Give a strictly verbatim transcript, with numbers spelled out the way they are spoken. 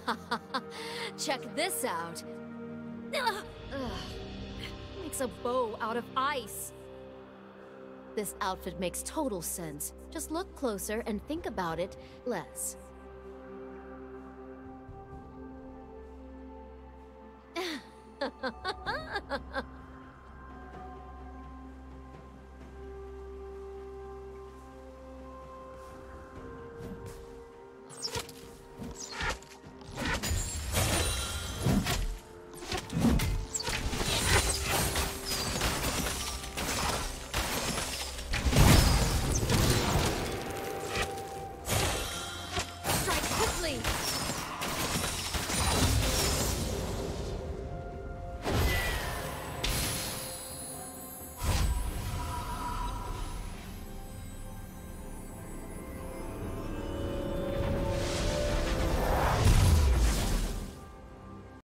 Check this out. Ugh. Makes a bow out of ice. This outfit makes total sense. Just look closer and think about it less.